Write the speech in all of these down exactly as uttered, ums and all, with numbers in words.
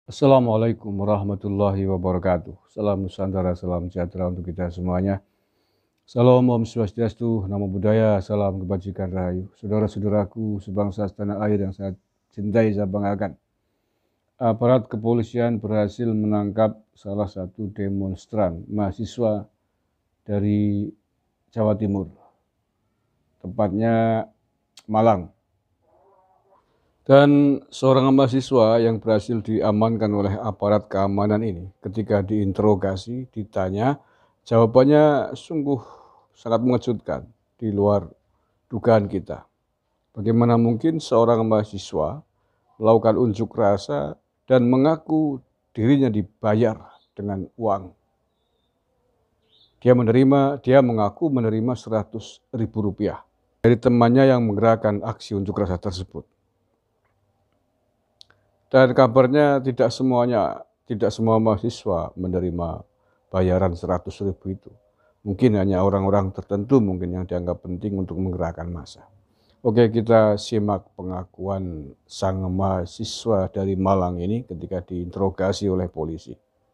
Assalamualaikum warahmatullahi wabarakatuh. Salam Nusantara, salam sejahtera untuk kita semuanya. Salam Om Swastiastu, Namo Buddhaya, salam kebajikan rahayu. Saudara-saudaraku sebangsa setanah air yang saya cintai, saya banggakan. Aparat kepolisian berhasil menangkap salah satu demonstran mahasiswa dari Jawa Timur, tepatnya Malang. Dan seorang mahasiswa yang berhasil diamankan oleh aparat keamanan ini, ketika diinterogasi, ditanya, jawabannya sungguh sangat mengejutkan, di luar dugaan kita. Bagaimana mungkin seorang mahasiswa melakukan unjuk rasa dan mengaku dirinya dibayar dengan uang. Dia menerima, dia mengaku menerima seratus ribu rupiah dari temannya yang menggerakkan aksi unjuk rasa tersebut. Dan kabarnya tidak semuanya, tidak semua mahasiswa menerima bayaran seratus ribu itu. Mungkin hanya orang-orang tertentu mungkin yang dianggap penting untuk menggerakkan massa. Oke, kita simak pengakuan sang mahasiswa dari Malang ini ketika diinterogasi oleh polisi.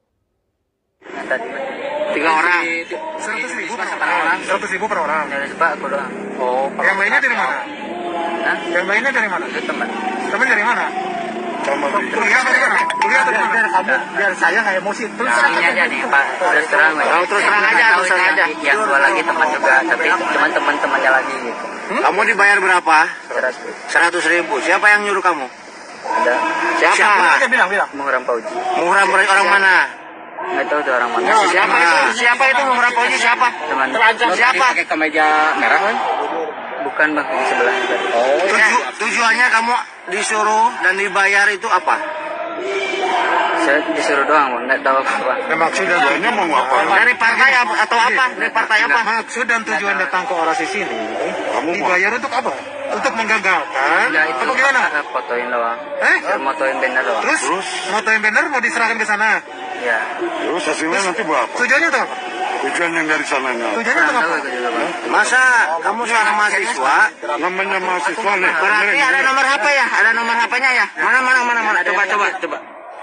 Tiga orang. Seratus ribu per orang. Seratus ribu per orang. Dari sebab aku doang. Oh. Yang lainnya dari mana? Hah? Yang lainnya dari mana? Dari teman. Teman dari mana? Kuliah dari mana? Kuliah dari mana? Biar kamu, biar saya nggak emosi. Terus terang aja nih Pak. Terus terang. Oh, terus terang aja, terus terang aja. Yang dua lagi teman juga, tapi cuma teman-temannya lagi gitu. Kamu dibayar berapa? Seratus ribu. Siapa yang nyuruh kamu? Ada. Siapa? Siapa? Bilang, bilang. Muhram Pauji. Muhram orang mana? Nggak tahu itu orang mana. Siapa itu? Siapa itu Muhram Pauji? Siapa? Teman. Siapa? Pakai kemeja merah kan? Bukan bang, di sebelah. Oh. Tuju, tujuannya kamu disuruh dan dibayar itu apa? Saya disuruh doang, nggak tahu apa. Maksud dan tujuannya mau apa? Dari partai atau apa? Dari partai apa? Maksud dan tujuan datang ke orasi sini, kamu dibayar untuk apa? Untuk menggagalkan? Ya itu atau gimana? Fotoin doang. Eh? Fotoin banner doang. Terus? Terus? Motoin banner mau diserahkan ke sana? Ya. Terus hasilnya nanti berapa? Tujuannya untuk apa? Tujuan yang dari sananya. Tujuannya untuk apa? Masa kamu seorang mahasiswa? Namanya mahasiswa nih. Berarti ada nomor H P ya? Ada nomor H P-nya ya? Mana mana mana mana? Coba coba coba.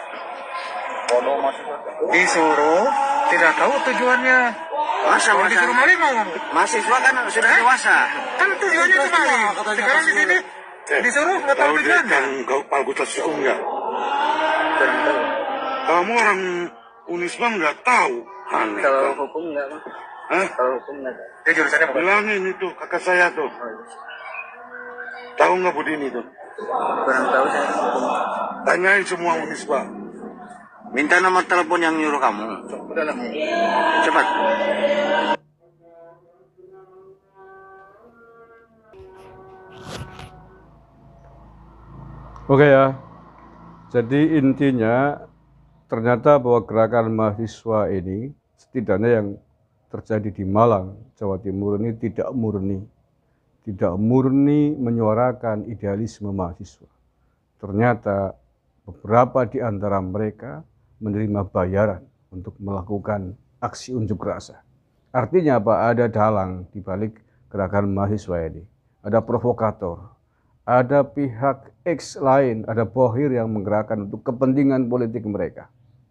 Disuruh, tidak tahu tujuannya. Masa Kalau masa disuruh maling mau ngomong. mahasiswa kan sudah dewasa. Kan tujuannya itu maling. Sekarang di sini disuruh nggak tahu Tahu dia tujuannya. kan kau fakultas hukum nggak? Kamu orang Unisba nggak tahu? Aneh. Kalau kan? hukum nggak bang. Hah? Kalau hukum nggak. Dia jurusannya apa? Bilangin itu kakak saya tuh. Tahu nggak Budini tuh? Kurang tahu saya. Tanyain semua Unisba. Minta nomor telepon yang nyuruh kamu. Udahlah. Cepat. Oke ya, jadi intinya ternyata bahwa gerakan mahasiswa ini setidaknya yang terjadi di Malang, Jawa Timur ini tidak murni. Tidak murni menyuarakan idealisme mahasiswa. Ternyata beberapa di antara mereka menerima bayaran untuk melakukan aksi unjuk rasa. Artinya apa? Ada dalang di balik gerakan mahasiswa ini. Ada provokator, ada pihak X lain, ada bohir yang menggerakkan untuk kepentingan politik mereka.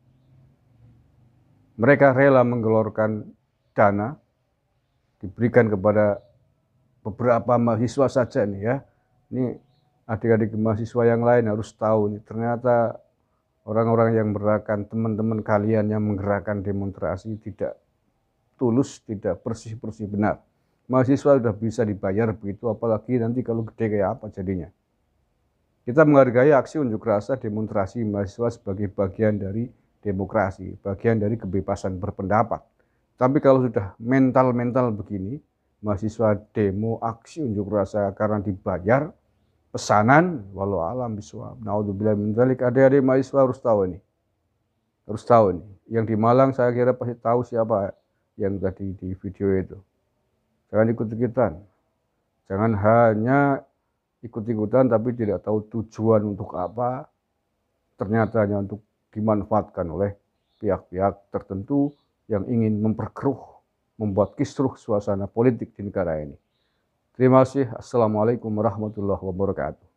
Mereka rela menggelorkan dana, diberikan kepada beberapa mahasiswa saja nih ya. Ini adik-adik mahasiswa yang lain harus tahu nih, ternyata orang-orang yang menggerakkan, teman-teman kalian yang menggerakkan demonstrasi tidak tulus, tidak bersih-bersih benar. Mahasiswa sudah bisa dibayar begitu, apalagi nanti kalau gede kayak apa jadinya. Kita menghargai aksi unjuk rasa demonstrasi mahasiswa sebagai bagian dari demokrasi, bagian dari kebebasan berpendapat. Tapi kalau sudah mental-mental begini, mahasiswa demo aksi unjuk rasa karena dibayar, pesanan, walau alam biswab. Naudzubillah min dzalik. Adik-adik mahasiswa harus tahu ini. Harus tahu ini. Yang di Malang saya kira pasti tahu siapa yang tadi di video itu. Jangan ikut-ikutan. Jangan hanya ikut-ikutan tapi tidak tahu tujuan untuk apa. Ternyata hanya untuk dimanfaatkan oleh pihak-pihak tertentu yang ingin memperkeruh, membuat kisruh suasana politik di negara ini. Terima kasih. Assalamualaikum warahmatullahi wabarakatuh.